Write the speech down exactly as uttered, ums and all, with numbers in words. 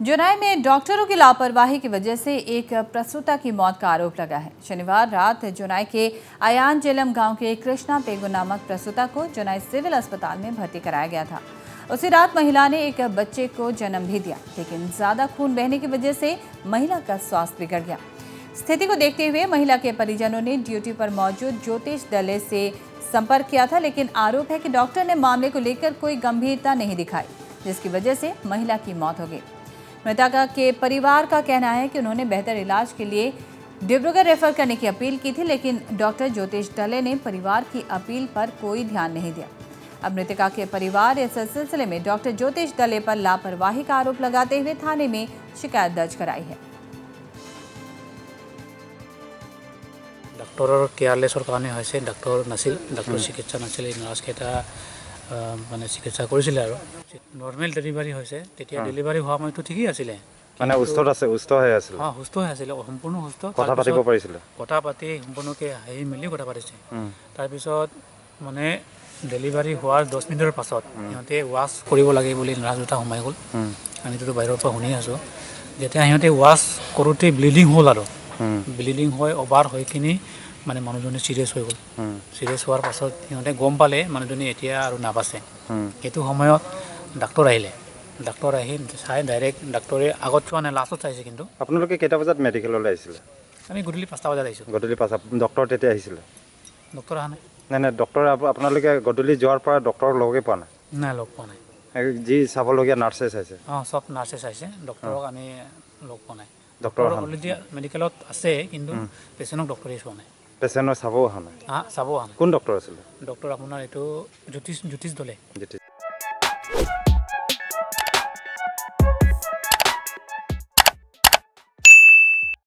जुनाई में डॉक्टरों की लापरवाही की वजह से एक प्रसूता की मौत का आरोप लगा है। शनिवार रात जुनाई के आयान जेलम गांव के कृष्णा पेगु नामक प्रसूता को जुनाई सिविल अस्पताल में भर्ती कराया गया था। उसी रात महिला ने एक बच्चे को जन्म भी दिया, लेकिन ज्यादा खून बहने की वजह से महिला का स्वास्थ्य बिगड़ गया। स्थिति को देखते हुए महिला के परिजनों ने ड्यूटी पर मौजूद ज्योतिष दले से संपर्क किया था, लेकिन आरोप है कि डॉक्टर ने मामले को लेकर कोई गंभीरता नहीं दिखाई, जिसकी वजह से महिला की मौत हो गई। मृतका के परिवार का कहना है कि उन्होंने बेहतर इलाज के लिए डिब्रूगढ़ रेफर करने की अपील की थी, लेकिन डॉक्टर ज्योतिष दले ने परिवार की अपील पर कोई ध्यान नहीं दिया। अब मृतका के परिवार इस सिलसिले में डॉक्टर ज्योतिष दले पर लापरवाही का आरोप लगाते हुए थाने में शिकायत दर्ज कराई है। डॉक्टर केयरलेसर कारण डॉक्टर नासिल डॉक्टर चिकित्सा नासिल नार्सकेटा মানে চিকিৎসা কৰিছিল আৰু নৰ্মেল ডেলিভাৰী হৈছে। তেতিয়া ডেলিভাৰী হোৱা সময়তো ঠিকই আছিলে, মানে সুস্থ আছে সুস্থ হৈ আছিল হ্যাঁ সুস্থ হৈ আছিল, সম্পূৰ্ণ সুস্থ। কথা পাতিব পাৰিছিল, কথা পাতি সম্পূৰ্ণকৈ হাঁহি মেলি কথা পাতিছে। তাৰপিছত মানে ডেলিভাৰী হোৱাৰ দহ মিনিটৰ পাছত সিহঁতে ৱাছ কৰিব লাগে বুলি নাৰ্ছ দুটা সোমাই গ'ল। আমিতো বাহিৰৰ পৰা শুনি আছোঁ। যেতিয়া সিহঁতে ৱাছ কৰোঁতে ব্লিডিং হ'ল আৰু ব্লিডিং হৈ অভাৰ হৈ কিনি মানে মানুহজনী চিৰিয়াছ হৈ গ'ল। চিৰিয়াছ হোৱাৰ পাছত সিহঁতে গম পালে মানুহজনী এতিয়া আৰু নাবাচে। সেইটো সময়ত ডাক্তৰ আহিলে, ডাক্তৰ আহি চাই ডাইৰেক্ট ডাক্তৰে আগত চোৱা নাই, লাষ্টত চাইছে। কিন্তু আপোনালোকে কেইটা বজাত মেডিকেললৈ আহিছিলে? আমি গধূলি পাঁচটা বজাত আহিছোঁ। গধূলি পাঁচটা। ডক্তৰ তেতিয়া আহিছিলে? ডক্তৰ অহা নাই। নাই নাই ডক্তৰ আপোনালোকে গধূলি যোৱাৰ পৰা ডক্তৰক লগে পোৱা নাই? নাই, লগ পোৱা নাই। যি চাবলগীয়া নাৰ্ছে চাইছে? অঁ, চব নাৰ্ছে চাইছে, ডক্তৰক আমি লগ পোৱা নাই। ডক্তৰ অলৰেডি মেডিকেলত আছে, কিন্তু পেচেণ্টক ডক্তৰে চোৱা নাই। পেচেণ্টৰ চাব অহা নাই? হা, চাব অহা নাই। কোন ডক্তৰ আছিলে? ডক্তৰ আপোনাৰ এইটো জ্যোতিষ জ্যোতিষ দলে।